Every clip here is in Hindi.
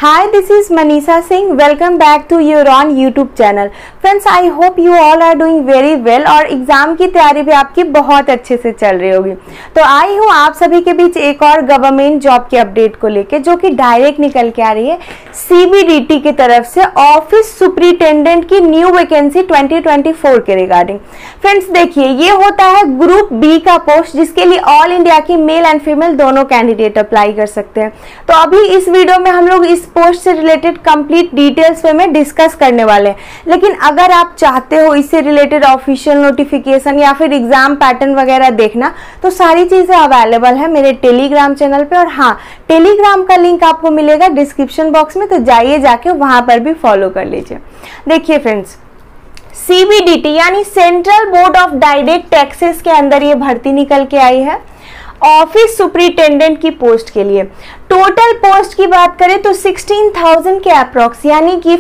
Hi, this is Manisha Singh. Welcome back to your on YouTube channel. Friends, I hope you all are doing very well और एग्जाम की तैयारी भी आपकी बहुत अच्छे से चल रही होगी। तो आई हूँ आप सभी के बीच एक और गवर्नमेंट जॉब के अपडेट को लेके, जो कि डायरेक्ट निकल के आ रही है CBDT की तरफ से ऑफिस सुपरिटेंडेंट की न्यू वैकेंसी 2024 के रिगार्डिंग। फ्रेंड्स देखिए, ये होता है ग्रुप बी का पोस्ट, जिसके लिए ऑल इंडिया की मेल एंड फीमेल दोनों कैंडिडेट अप्लाई कर सकते हैं। तो अभी इस वीडियो में हम लोग इस पोस्ट से रिलेटेड कंप्लीट डिटेल्स पे में डिस्कस करने वाले हैं। लेकिन अगर आप चाहते हो इससे रिलेटेड ऑफिशियल नोटिफिकेशन या फिर एग्जाम पैटर्न वगैरह देखना, तो सारी चीजें अवेलेबल है मेरे टेलीग्राम चैनल पे। और हाँ, टेलीग्राम का लिंक आपको मिलेगा डिस्क्रिप्शन बॉक्स में, तो जाइए जाके वहां पर भी फॉलो कर लीजिए। देखिए फ्रेंड्स, CBDT यानी central board of direct taxes के अंदर ये भर्ती निकल के आई है ऑफिस सुपरिटेंडेंट की पोस्ट के लिए। टोटल पोस्ट की बात करें तो 16,000 के अप्रॉक्स यानी कि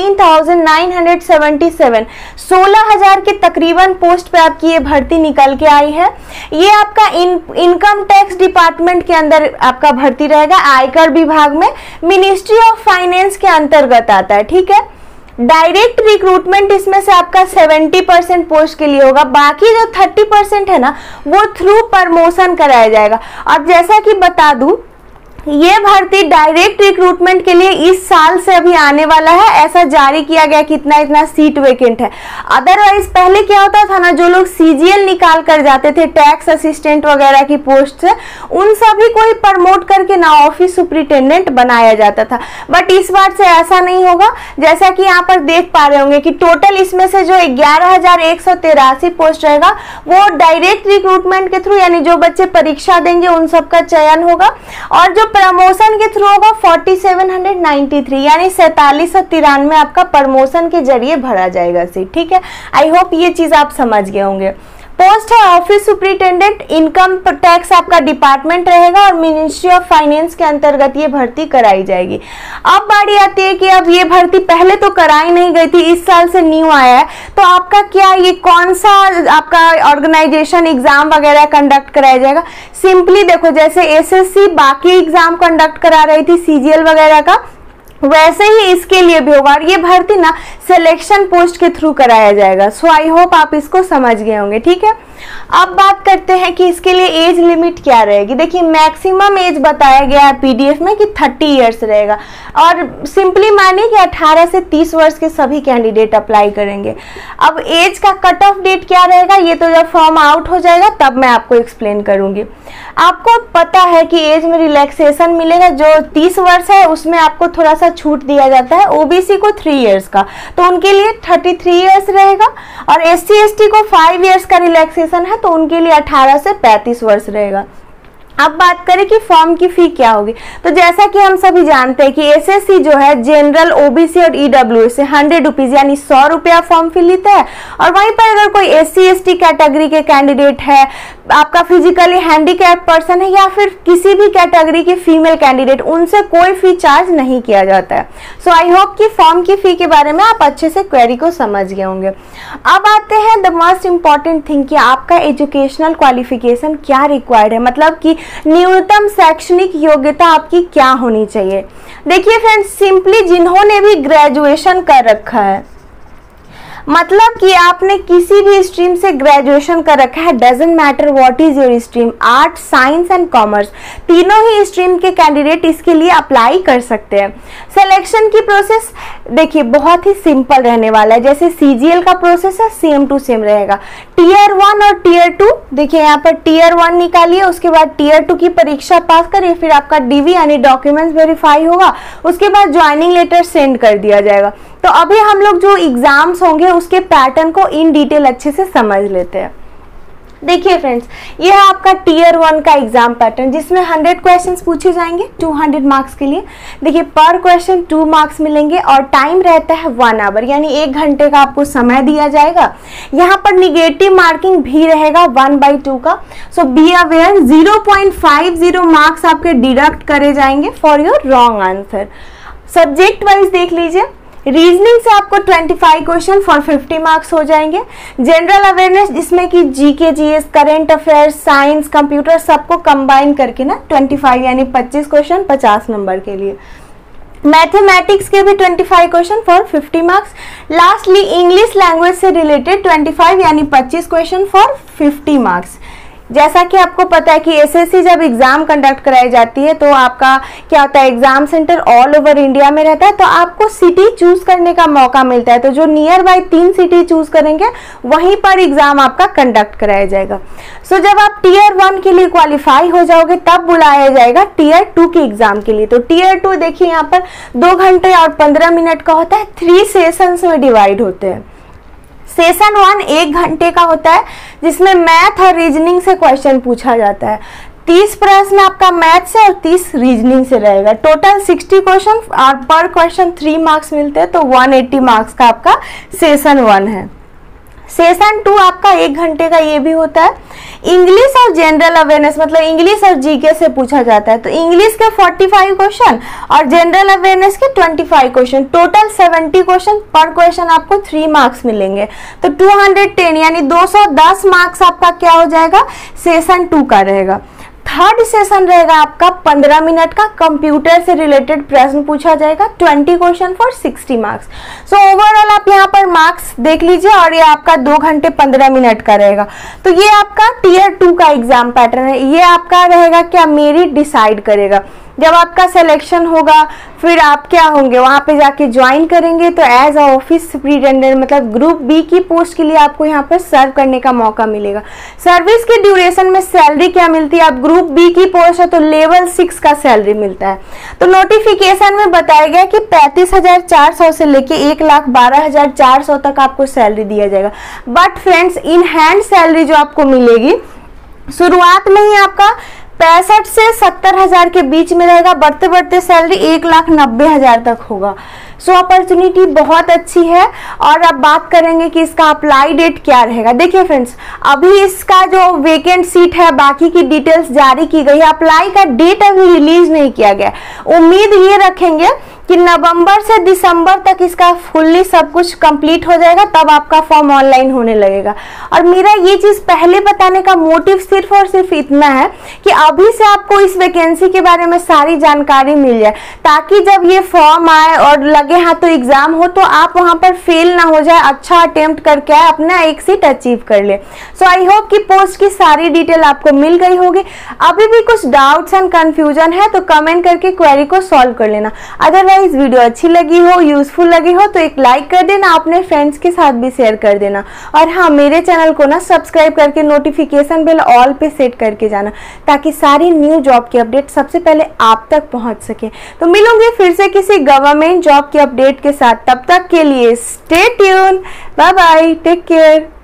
15,977 16,000 के तकरीबन पोस्ट पे आपकी ये भर्ती निकल के आई है। ये आपका इनकम टैक्स डिपार्टमेंट के अंदर आपका भर्ती रहेगा, आयकर विभाग में, मिनिस्ट्री ऑफ फाइनेंस के अंतर्गत आता है। ठीक है, डायरेक्ट रिक्रूटमेंट इसमें से आपका 70% पोस्ट के लिए होगा, बाकी जो 30% है ना, वो थ्रू प्रमोशन कराया जाएगा। अब जैसा कि बता दूं, ये भर्ती डायरेक्ट रिक्रूटमेंट के लिए इस साल से अभी आने वाला है, ऐसा जारी किया गया कि इतना सीट वेकेंट है। अदरवाइज पहले क्या होता था ना, जो लोग CGL निकाल कर जाते थे टैक्स असिस्टेंट वगैरह की पोस्ट से, उन सभी को ही प्रमोट करके ना ऑफिस सुपरिटेंडेंट बनाया जाता था। बट इस बार से ऐसा नहीं होगा। जैसा कि यहाँ पर देख पा रहे होंगे कि टोटल इसमें से जो 11,183 पोस्ट रहेगा वो डायरेक्ट रिक्रूटमेंट के थ्रू, यानी जो बच्चे परीक्षा देंगे उन सबका चयन होगा, और जो प्रमोशन के थ्रू होगा 4793 यानी 4793 आपका प्रमोशन के जरिए भरा जाएगा सीट। ठीक है, आई होप ये चीज आप समझ गए होंगे। पोस्ट है ऑफिस सुपरिटेंडेंट, इनकम टैक्स आपका डिपार्टमेंट रहेगा और मिनिस्ट्री ऑफ फाइनेंस के अंतर्गत ये भर्ती कराई जाएगी। अब बारी आती है कि अब ये भर्ती पहले तो कराई नहीं गई थी, इस साल से न्यू आया है, तो आपका क्या, ये कौन सा आपका ऑर्गेनाइजेशन एग्जाम वगैरह कंडक्ट कराया जाएगा। सिंपली देखो, जैसे SSC बाकी एग्जाम कंडक्ट करा रही थी CGL वगैरह का, वैसे ही इसके लिए भी होगा। और ये भर्ती ना सिलेक्शन पोस्ट के थ्रू कराया जाएगा। सो आई होप आप इसको समझ गए होंगे। ठीक है, अब बात करते हैं कि इसके लिए एज लिमिट क्या रहेगी। देखिए, मैक्सिमम एज बताया गया है PDF में कि 30 इयर्स रहेगा, और सिंपली मानिए कि 18 से 30 वर्ष के सभी कैंडिडेट अप्लाई करेंगे। अब एज का कट ऑफ डेट क्या रहेगा, ये तो जब फॉर्म आउट हो जाएगा तब मैं आपको एक्सप्लेन करूंगी। आपको पता है कि एज में रिलैक्सेशन मिलेगा, जो 30 वर्ष है उसमें आपको थोड़ा सा छूट दिया जाता है, OBC को 3 इयर्स का, तो उनके लिए 33 इयर्स रहेगा, और SC ST को 5 इयर्स का रिलैक्सेशन है, तो उनके लिए 18 से 35 वर्ष रहेगा। अब बात करें कि फॉर्म की फी क्या होगी, तो जैसा कि हम सभी जानते हैं कि SSC जो है जनरल, OBC और EWS से 100 रुपीज यानी 100 रुपया फॉर्म फी लेता है। और वहीं पर अगर कोई SC ST कैटेगरी के कैंडिडेट है, आपका फिजिकली हैंडीकैप पर्सन है, या फिर किसी भी कैटेगरी के फीमेल कैंडिडेट, उनसे कोई फी चार्ज नहीं किया जाता है। सो आई होप कि फॉर्म की फी के बारे में आप अच्छे से क्वेरी को समझ गए होंगे। अब आते हैं द मोस्ट इंपॉर्टेंट थिंग कि आपका एजुकेशनल क्वालिफिकेशन क्या रिक्वायर्ड है, मतलब कि न्यूनतम शैक्षणिक योग्यता आपकी क्या होनी चाहिए। देखिए फ्रेंड्स, सिंपली जिन्होंने भी ग्रेजुएशन कर रखा है, मतलब कि आपने किसी भी स्ट्रीम से ग्रेजुएशन कर रखा है, doesn't matter what is your stream, art, science and commerce, तीनों ही स्ट्रीम के कैंडिडेट इसके लिए अप्लाई कर सकते हैं। सिलेक्शन की प्रोसेस देखिए बहुत ही सिंपल रहने वाला है। जैसे CGL का प्रोसेस है, सेम टू सेम रहेगा। Tier 1 और Tier 2, देखिए यहाँ पर Tier 1 निकालिए, उसके बाद Tier 2 की परीक्षा पास करिए, फिर आपका DV यानी डॉक्यूमेंट्स वेरीफाई होगा, उसके बाद ज्वाइनिंग लेटर सेंड कर दिया जाएगा। तो अभी हम लोग जो एग्जाम्स होंगे उसके पैटर्न को इन डिटेल अच्छे से समझ लेते हैं। देखिए फ्रेंड्स, ये है आपका Tier 1 का एग्जाम पैटर्न, जिसमें 100 क्वेश्चंस पूछे जाएंगे 200 मार्क्स के लिए। देखिए, पर क्वेश्चन 2 मार्क्स मिलेंगे, और टाइम रहता है 1 आवर यानी 1 घंटे का आपको समय दिया जाएगा। यहाँ पर निगेटिव मार्किंग भी रहेगा 1/2 का। सो बी अवेयर, 0.50 मार्क्स आपके डिडक्ट करे जाएंगे for your wrong answer. Subject wise देख लीजिए, रीजनिंग से आपको 25 क्वेश्चन फॉर 50 मार्क्स हो जाएंगे। जनरल अवेयरनेस, जिसमें कि GK, GS, current affairs, science, computer सबको कंबाइन करके ना 25 यानी 25 क्वेश्चन 50 नंबर के लिए। मैथमेटिक्स के भी 25 question for 50 marks. Lastly English language से रिलेटेड 25 यानी 25 क्वेश्चन फॉर 50 मार्क्स। जैसा कि आपको पता है कि एसएससी जब एग्जाम कंडक्ट कराई जाती है तो आपका क्या होता है, exam centre all over India में रहता है, तो आपको सिटी चूज करने का मौका मिलता है। तो जो नियर बाय 3 सिटी चूज करेंगे वहीं पर एग्जाम आपका कंडक्ट कराया जाएगा। सो जब आप टीयर 1 के लिए क्वालिफाई हो जाओगे तब बुलाया जाएगा टीयर 2 के एग्जाम के लिए। तो टीयर 2 देखिए यहाँ पर 2 घंटे और 15 मिनट का होता है, 3 सेशंस में डिवाइड होते हैं। सेशन 1 1 घंटे का होता है जिसमें मैथ और रीजनिंग से क्वेश्चन पूछा जाता है। 30 प्रश्न आपका मैथ से और 30 रीजनिंग से रहेगा। टोटल 60 क्वेश्चन और पर क्वेश्चन 3 मार्क्स मिलते हैं, तो 180 मार्क्स का आपका सेशन 1 है। सेशन 2 आपका 1 घंटे का ये भी होता है। इंग्लिश और जनरल अवेयरनेस मतलब इंग्लिश और जीके से पूछा जाता है। तो इंग्लिश के 45 क्वेश्चन और जनरल अवेयरनेस के 25 क्वेश्चन, टोटल 70 क्वेश्चन, पर क्वेश्चन आपको 3 मार्क्स मिलेंगे। तो 210 यानी 210 मार्क्स आपका क्या हो जाएगा, सेशन 2 का रहेगा। थर्ड सेशन रहेगा आपका 15 मिनट का, कंप्यूटर से रिलेटेड प्रश्न पूछा जाएगा, 20 question for 60 marks. So overall आप यहाँ पर मार्क्स देख लीजिए और ये आपका 2 घंटे 15 मिनट का रहेगा। तो ये आपका टीयर 2 का एग्जाम पैटर्न है। ये आपका रहेगा क्या, मेरिट डिसाइड करेगा। जब आपका सिलेक्शन होगा फिर आप क्या होंगे, वहां पे जाके ज्वाइन करेंगे। तो एज अ ऑफिस सुपरिटेंडेंट मतलब ग्रुप बी की पोस्ट के लिए आपको यहाँ पर सर्व करने का मौका मिलेगा। सर्विस के ड्यूरेशन में सैलरी क्या मिलती है, आप ग्रुप बी की पोस्ट है तो लेवल 6 का सैलरी मिलता है। तो नोटिफिकेशन में बताया गया कि 35,400 से लेके 1,12,400 तक आपको सैलरी दिया जाएगा। But friends in hand salary जो आपको मिलेगी शुरुआत में ही आपका 65 से 70,000 के बीच में रहेगा, बढ़ते बढ़ते सैलरी 1,90,000 तक होगा। सो अपॉर्चुनिटी बहुत अच्छी है। और अब बात करेंगे कि इसका अप्लाई डेट क्या रहेगा। देखिए फ्रेंड्स, अभी इसका जो वेकेंट सीट है बाकी की डिटेल्स जारी की गई है, अप्लाई का डेट अभी रिलीज नहीं किया गया। उम्मीद ये रखेंगे कि नवंबर से दिसंबर तक इसका फुल्ली सब कुछ कंप्लीट हो जाएगा, तब आपका फॉर्म ऑनलाइन होने लगेगा। और मेरा ये चीज पहले बताने का मोटिव सिर्फ और सिर्फ इतना है कि अभी से आपको इस वैकेंसी के बारे में सारी जानकारी मिल जाए, ताकि जब ये फॉर्म आए और लगे हाँ तो एग्जाम हो तो आप वहां पर फेल ना हो जाए, अच्छा अटेम्प्ट करके आए, अपना एक सीट अचीव कर ले। सो आई होप कि पोस्ट की सारी डिटेल आपको मिल गई होगी। अभी भी कुछ डाउट्स एंड कंफ्यूजन है तो कमेंट करके क्वेरी को सॉल्व कर लेना। अदरवाइज वीडियो अच्छी लगी हो, यूजफुल लगी हो तो एक लाइक कर देना, अपने फ्रेंड्स के साथ भी शेयर कर देना। और हाँ, मेरे चैनल को ना सब्सक्राइब करके नोटिफिकेशन बेल ऑल पे सेट करके जाना, ताकि सारी न्यू जॉब की अपडेट सबसे पहले आप तक पहुंच सके। तो मिलूंगी फिर से किसी गवर्नमेंट जॉब की अपडेट के साथ, तब तक के लिए stay tune, bye bye, take care.